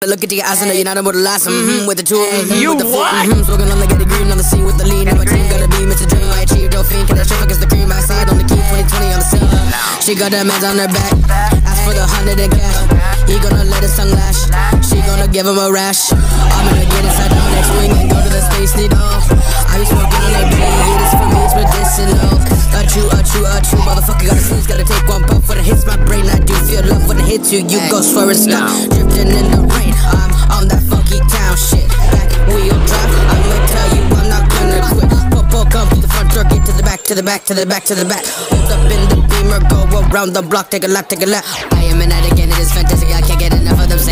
look into your eyes, I know you're not able to last. With the two, You with the what? Smoking on the getty green on the scene with the lean. And my team gotta be Mr. Dream. I achieved no fiend, can I show against the cream? I side on the key, 2020 on the scene. She got her meds on her back. Ask for the 100 and cash. He gonna let his tongue lash. She gonna give him a rash. I'm gonna get inside the next wing and go to the Space Needle. I be smoking on that beat. This for me, it's medicinal. A true motherfucker gotta sneeze, gotta take one puff when it hits my brain. I do feel love when it hits you. You go swear it's stuck, drifting in the rain. I'm on that funky town shit. Back wheel drive. I'ma tell you I'm not gonna quit. Pull, come to the front door, get to the back, to the back, to the back, to the back. Hold up in the Beamer, go around the block, take a lap, take a lap. I am an addict and it is fantastic. I can't get enough of them.